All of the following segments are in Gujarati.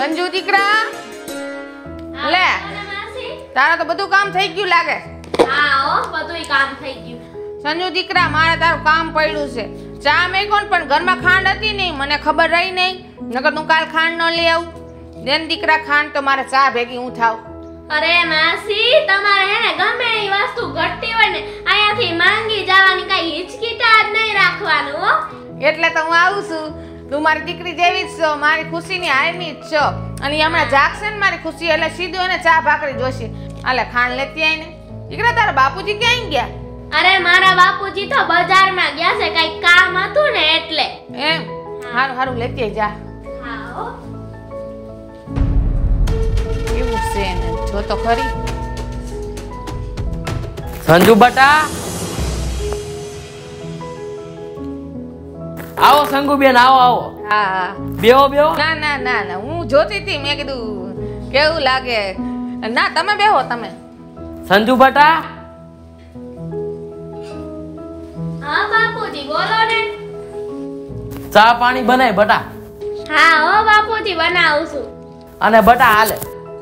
સંજુ દીકરા લે તારા તો બધું કામ થઈ ગયું લાગે. હા હો બધુંય કામ થઈ ગયું. સંજુ દીકરા મારે તારું કામ પડ્યું છે. ચા મેકોન પણ ઘરમાં ખાંડ હતી નહીં મને ખબર રહી નહીં નકર તું કાલ ખાંડ ન લઈ આવું. દેન દીકરા ખાંડ તો મારે ચા ભેગી હું થાવ. અરે માસી તમારે હે ને ગમે એ વસ્તુ ઘટતી હોય ને અહીંયાથી માંગી જવાની કઈ હિચકીટા જ નહીં રાખવાનું હો. એટલે તો હું આવું છું. તું મારી દીકરી જેવી જ છો મારી ખુશીની હારની જ છો અને હમણાં જાગશે ને મારી ખુશી એટલે સીધું એને ચા ભાખરી જોશે. આલે ખાંડ લેતી આવીને. દીકરા તારા બાપુજી ક્યાં ગયા? અરે મારા બાપુજી તો બજારમાં ગયા છે કઈ કામ હતું ને એટલે. એમ હારું હારું લેતી આવી જા. હા હો કેવું છે ને જો તો ખરી. સંજુ બટા આવો સંગુબેન આવો આવો. હા હા બેહો બેહો. ના ના ના ના હું જોતી હતી મેં કીધું કેવું લાગે. ના તમે બેહો તમે. સંજુ બટા હા બાપુજી બોલો ને. ચા પાણી બનાય બટા. હા હો બાપુજી બનાવું છું. અને બટા હાલે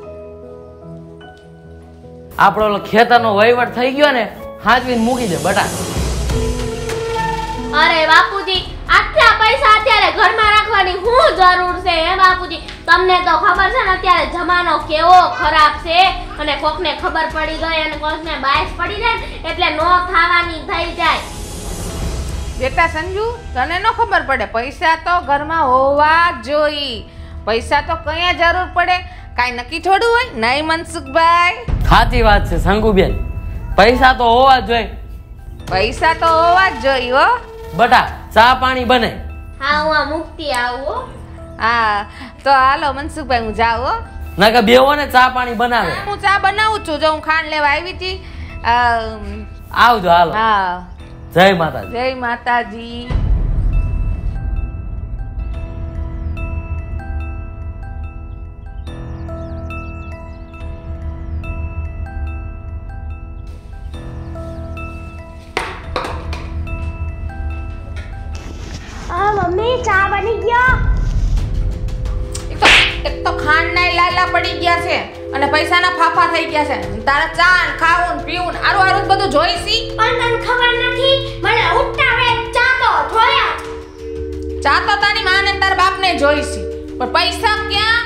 આપણો ખેતરનો વહીવટ થઈ ગયો ને હાંચવીને મૂકી દે બટા. અરે બાપુજી આટલા પૈસા અત્યારે ઘરમાં રાખવાની શું જરૂર છે હે બાપુજી? તમને તો ખબર છે ને અત્યારે જમાનો કેવો ખરાબ છે અને કોકને ખબર પડી ગઈ અને કોકને બાયસ પડી જાય એટલે નો ખાવાની થઈ જાય. બેટા સંજુ તને ન ખબર પડે પૈસા તો ઘરમાં હોવા જોઈ. પૈસા તો કયા જરૂર પડે કાઈ નક્કી થોડું હોય નહીં મનસુખભાઈ? સાચી વાત છે સંગુબેન પૈસા તો હોવા જ જોઈએ. પૈસા તો હોવા જ જોઈ હો. બટા ચા પાણી બને. હા હું આ મુક્તિ આવું હો. હા તો હાલો મનસુખભાઈ હું જાઉં હો. નકર બેહો ને ચા પાણી બનાવે. હું ચા બનાવું છું જો હું ખાંડ લેવા આવી હતી. આવજો હાલો. હા જય માતાજી. જય માતાજી. મમ્મી ચા બની ગયો. એક તો ખાંડના લાલા પડી ગયા છે અને પૈસાના ફાફા થઈ ગયા છે. તારા ચા ને ખાવું ને પીવું ને આરું આરું બધું જોઈશી. પણ તને ખબર નથી મને ઉઠતા વે ચા તો જોયા. ચા તો તારી માને તારા બાપને જોઈશી પણ પૈસા ક્યાં?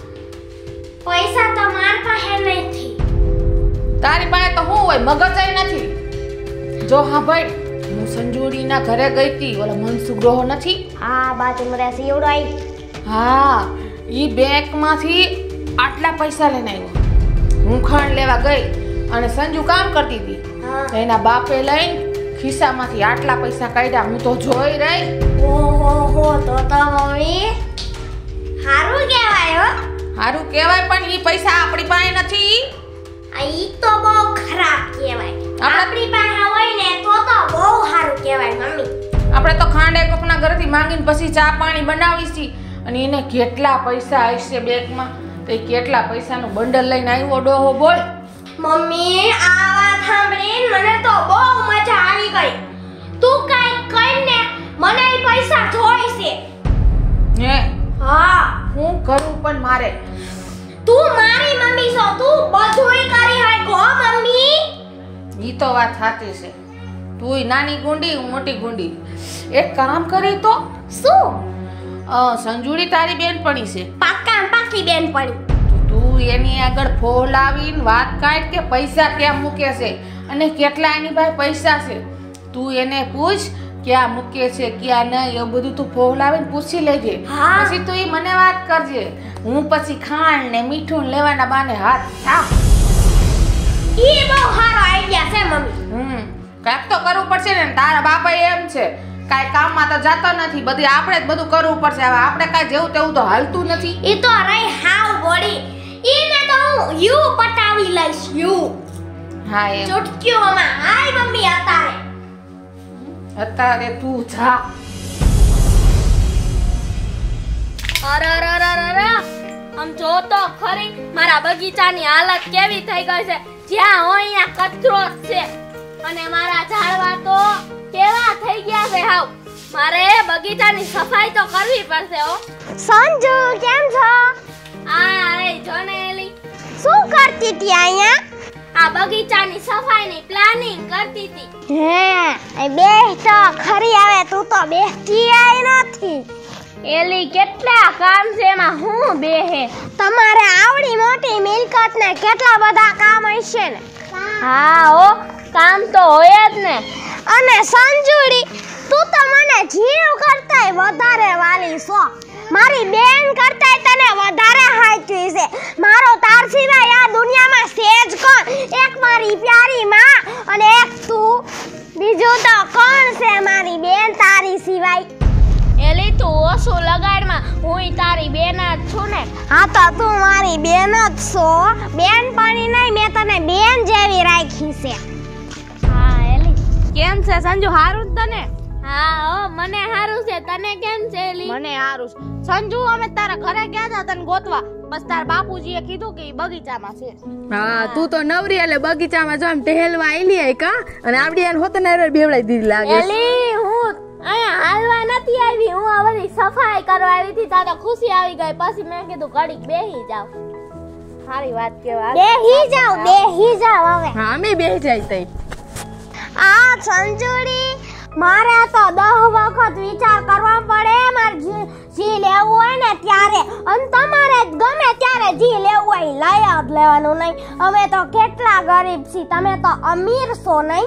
પૈસા તો માર પાસે નથી. તારી પાસે તો હું હોય મગજ નથી. જો હા ભાઈ હું સંજુડીના ઘરે ગઈ હતી ઓલા મનસુખ ગ્રહો નથી. હા બાજુ મરે સીવડાઈ. હા ઈ બેંકમાંથી આટલા પૈસા લઈને આવ્યો. હું ખાંડ લેવા ગઈ અને સંજુ કામ કરતી હતી. એના બાપે લઈને ખિસ્સામાંથી આટલા પૈસા કાઢ્યા. હું તો જોઈ રહી. ઓહો તો મમ્મી હારું કહેવાય હો. હારું કહેવાય પણ ઈ પૈસા આપણી પાસે નથી. આ ઈ તો બહુ ખરાબ કહેવાય. આપણી પાસે હોય ને તો બહુ સારું કહેવાય મમ્મી. આપણે તો ખાંડે કોકના ઘરેથી માંગીને પછી ચા પાણી બનાવીશી અને એને કેટલા પૈસા હશે બેંકમાં તો કેટલા પૈસાનું બંડલ લઈને આવ્યો ડોહો બોલ. મમ્મી આ વાત સાંભળીને મને તો બહુ મજા આવી ગઈ. તું કાઈ કઈને મને ઈ પૈસા જોઈશે. હે હા હું કરું પણ મારે. તું મારી મમ્મી છો તું બધુંય કરી હોય ગો મમ્મી. ઈ તો વાત સાચી છે. તુંય નાની ગુંડી હું મોટી ગુંડી. એક કામ કરી તો શું? સંજુડી તારી બેનપણી છે. પાક્કા પાકી બેન પડી. તું એની આગળ ફોલ આવીને વાત કાઢ કે પૈસા ક્યાં મૂકે છે અને કેટલા એની પાસે પૈસા છે. તું એને પૂછ ક્યાં મૂકે છે ક્યાં નહીં એવું બધું તું ફોલ આવીને પૂછી લેજે. પછી તું એ મને વાત કરજે. હું પછી ખાંડ ને મીઠું લેવાના બાને હાથ થાપ. ઈ બહુ સારો આઈડિયા છે મમ્મી. કાંઈક તો કરવું પડશે ને. તારા બાપા એમ છે કાંઈ કામમાં તો જાતો નથી. બધી આપણે જ બધું કરવું પડશે. હવે આપણે કાંઈ જેવું તેવું તો હાલતું નથી. ઈ તો રહી હાવ બોડી. ઈને તો હું યુ પટાવી લઈશ યુ. હા એમ ચુટકીઓમાં હાય મમ્મી અત્યારે તું જા. અરે આમ જો તો ખરી મારા બગીચાની હાલત કેવી થઈ ગઈ છે. જ્યાં હોય ત્યાં કચરો જ છે અને મારા ઝાડવા તો કેવા થઈ ગયા છે હાવ. મારે બગીચાની સફાઈ તો કરવી પડશે હો. સંજુ કેમ છો? આ જો ને એલી શું કરતી હતી અહીંયા? આ બગીચાની સફાઈની પ્લાનિંગ કરતી હતી. હે બે તો ખરી આવે, તું તો બેસતી આઈ નથી. એલી કેટલા કામ છે એમાં હું બેહે. તમારે આવડી મોટી મિલકત ને કેટલા બધા કામ હશે ને. હા ઓ કામ તો હોય જ ને. અને સંજુડી, તું તો મને જીવ કરતાય વધારે વાલી છો. મારી બેન કરતાય તને વધારે હાચવી છે. મારો તાર સિવાય આ દુનિયામાં સેજ કોણ? એક મારી પ્યારી માં અને એક તું. બીજું તો કોણ છે મારી બેન તારી સિવાય? એલી તું ઓછું લગાડમાં, હુંય તારી બેન જ છું ને. હા તો તું મારી બેન જ છો. બેન પણ નહીં, મેં તને બેન જેવી રાખી છે. હા એલી કેમ છે સંજુ? હારું જ તને? હા ઓ મને હારું છે. તને કેમ છે એલી? મને હારું છે. સંજુ અમે તારા ઘરે ગયા હતા તને ગોતવા, બસ તારા બાપુજીએ કીધું કે ઈ બગીચામાં છે. હા તું તો નવરી એટલે બગીચામાં જો આમ ટહેલવા આઈલી આઈ કા અને આવડી આને હોતને બેવડાઈ દીધી લાગે. એલી હું અહીંયા હાલવા નથી આવી, હું આ બધી સફાઈ કરવા આવી હતી. તારે ખુશી આવી ગઈ, પછી મેં કીધું ઘડીક બેહી જાવ. સારી વાત કેવા. બેહી જાવ હવે. હા અમે બેહી જાય તઈ. આ સંજુડી, મારે તો 10 વખત વિચાર કરવા પડે મારે જી લેવું હોય ને ત્યારે. અને તમારે ગમે ત્યારે જી લેવું હોય લઈ જ લેવાનું નહીં. અમે તો કેટલા ગરીબ છીએ, તમે તો અમીર છો નહીં.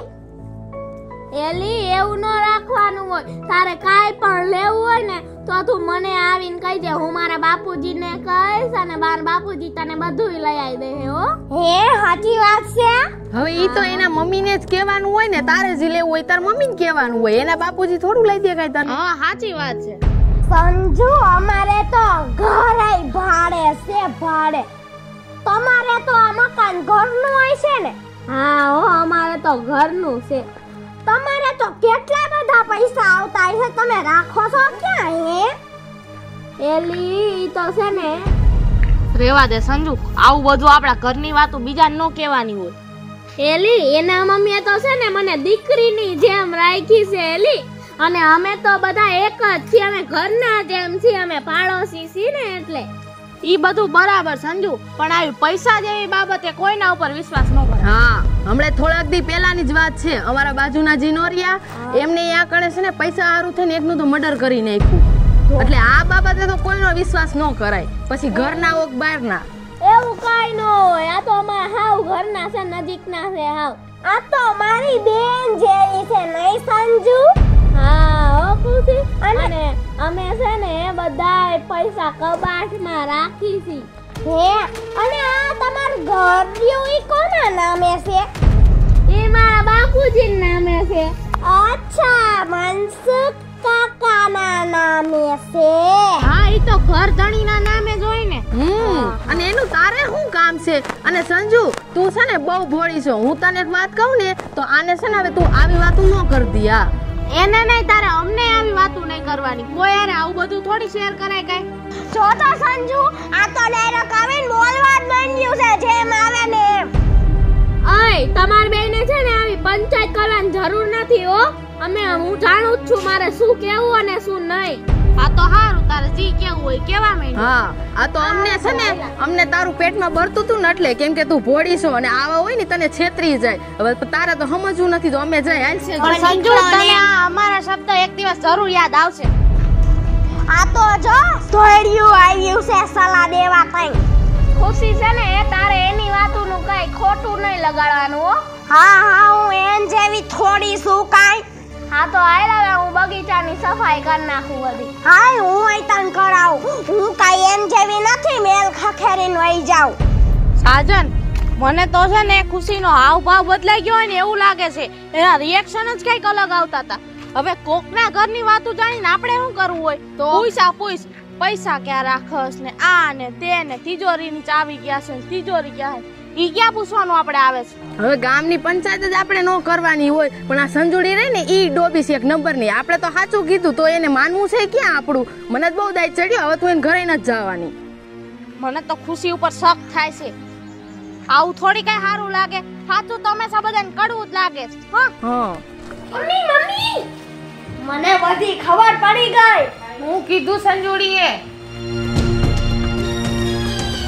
એલી એવું ન રાખવાનું હોય. તારે કાઈ પણ લેવું હોય ને તો તું મને આવીને કહી દે, હું મારા બાપુજીને કહીશ અને મારા બાપુજી તને બધુંય લઈ આવી દે. હો હે સાચી વાત છે. હવે ઈ તો એના મમ્મીને જ કહેવાનું હોય ને, તારે જે લેવું હોય તાર મમ્મીને કહેવાનું હોય. એના બાપુજી થોડું લઈ દે કાઈ તને. હા સાચી વાત છે. સંજુ, અમારે તો ઘરે ભાડે છે, ભાડે. તમારે તો આ મકાન ઘરનું હોય છે ને? હા હો અમારે તો ઘરનું છે. તમારે તો કેટલા બધા પૈસા આવતા હશે, તમે રાખો છો ક્યાં હે? એલી ઈ તો છે ને રેવા દે સંજુ, આવું બધું આપણા ઘરની વાતો બીજાને ન કહેવાની હોય. એલી એના મમ્મીએ તો છે ને મને દીકરીની જેમ રાખી છે એલી. અને અમે તો બધા એક જ છીએ, અમે ઘરના જેમ છીએ, અમે પાડોશી છીએ ને એટલે. ઈ બધું બરાબર સંજુ, પણ આવી પૈસા જેવી બાબતે કોઈના ઉપર વિશ્વાસ ન કરે. હા હમણાં થોડાક દી પહેલાની જ વાત છે. અમારા બાજુના જીનોરિયા એમને અહીંયા કણે છે ને પૈસા હારું થઈને એકનું તો મર્ડર કરી નાખ્યું. એટલે આ બાબતે તો કોઈનો વિશ્વાસ ન કરાય. પછી ઘરના હોક બહારના. એવું કાઈ ન હોય. આ તો અમારા હાવ ઘરના છે, નજીકના છે હાવ. આ તો મારી બેન જેવી છે નહીં સંજુ? હા હો ખુશી. અને અમે છે ને બધા પૈસા કબાટમાં રાખી છે. હે, અને આ તમારું ઘર રહ્યું ઈ કોના નામે છે? એ મારા બાપુજીના નામે છે. અચ્છા, મનસુખ કાકાના નામે છે. હા ઈ તો ઘર ધણીના નામે જ હોય ને. અને એનું તારે શું કામ છે? અને સંજુ તું છે ને બહુ ભોળી છો. હું તને એક વાત કહું ને તો આને છે ને હવે તું આવી વાતો ન કરતી. હા એને નહીં, તારે અમને આવી વાતો નહીં કરવાની. કોઈ યાર આવું બધું થોડી શેર કરાય કાઈ. જો તો સંજુ, આ તો ડાયરેક્ટ આવીને બોલવા જ બન્યું છે, જેમ આવે ને એમ. ઓય તમાર બેને છે ને આવી પંચાયત કરવાની જરૂર નથી હો. હું જાણું જ છું મારે શું કેવું અને શું નહીં. આ તો હારું, તારે જી કેવું હોય કેવા માંડ. હા આ તો અમને છે ને, અમને તારું પેટમાં બળતું તું ને એટલે, કેમ કે તું ભોળી છો અને આવા હોય ને તને છેતરી જાય. હવે તારે તો સમજવું નથી તો અમે જાય હાલ છે. પણ સંજુ તને આ અમારા શબ્દ એક દિવસ જરૂર યાદ આવશે. આ તો જો ધોળિયું આવ્યું છે સલાહ દેવા કઈ. ખુશી છે ને એ તારે એની વાતોનું કઈ ખોટું નહીં લગાડવાનું હો. હા હું એન જેવી થોડી શું કાઈ. હા તો આય હવે હું બગીચાની સફાઈ કરી નાખું બધી. હાય હું આઈતન કરાવું. હું કાઈ એન જેવી નથી મેલ ખખેરીને વઈ જાઉં. સાજન, મને તો છે ને ખુશીનો હાવભાવ બદલાઈ ગયો હોય ને એવું લાગે છે. એના રિએક્શન જ કઈક અલગ આવતા હતા. હવે કોકના ઘરની વાતો જાણીને આપણે શું કરવું હોય? તો પૂછ પૈસા ક્યાં રાખસ ને આ ને તે ને તિજોરીની ચાવી ક્યાં છે, તિજોરી ક્યાં છે, ઈ ક્યાં પૂછવાનું આપણે આવે છે? હવે ગામની પંચાયત જ આપણે ન કરવાની હોય, પણ આ સંજોડી રહી ને ઈ ડોબી છે એક નંબરની. આપણે તો સાચું કીધું તો એને માનવું છે ક્યાં આપણું? મને બહુ દાય ચડ્યો. હવે તું એને ઘરે ન જવાની. મને તો ખુશી ઉપર શક થાય છે. આવું થોડી કઈ સારું લાગે. સાચું તો હંમેશા બધાને કડવું જ લાગે છે. હા મમ્મી મને બધી ખબર પડી ગઈ. હું કીધું સંજોડીએ.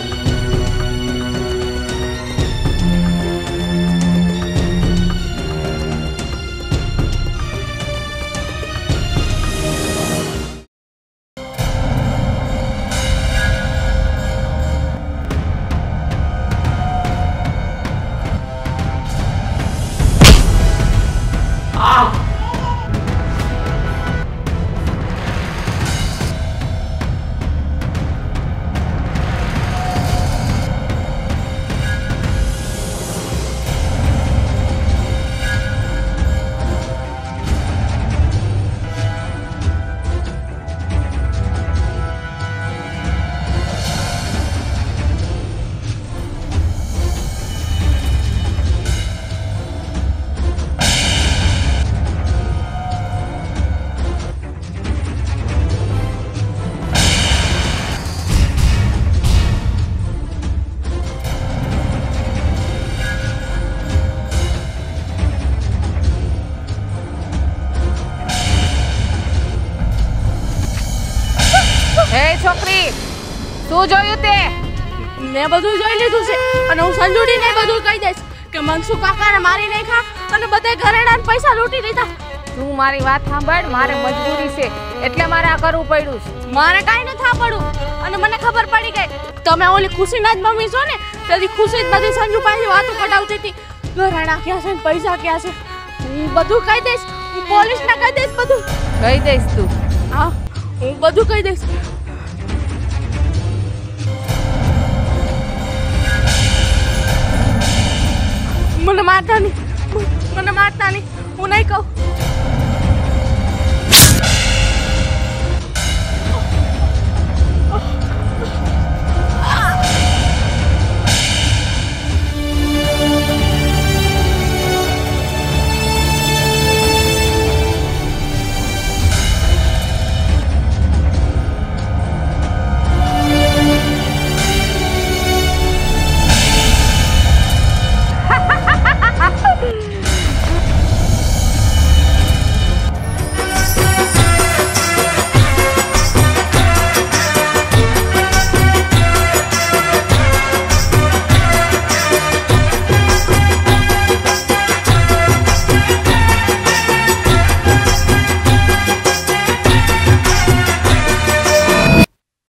એ છોકરી શું જોયું તે? મેં બધું જોઈ લીધું છે અને હું સંજુડીને બધું કહી દઈશ કે મનસુ કાકાને મારી નાખ્યા અને બધે ઘરેણાના પૈસા લૂંટી લીધા. તું મારી વાત સાંભળ, મારે મજબૂરી છે એટલે મારે આ કરવું પડ્યું છે. મારે કાંઈ ન થાપડું અને મને ખબર પડી ગઈ તમે ઓલી ખુશીના જ મમ્મી છો ને, તેથી ખુશી જ બધી સંજુ પાસે વાતો કઢાવતી હતી. ઘરેણા ક્યાં છે ને પૈસા ક્યાં છે હું બધું કહી દઈશ. હું પોલીસને કહી દઈશ બધું. કહી દઈશ તું? હા હું બધું કહી દઈશ. મને મારતા નહીં, મને મારતા નહીં, હું નહીં કહું.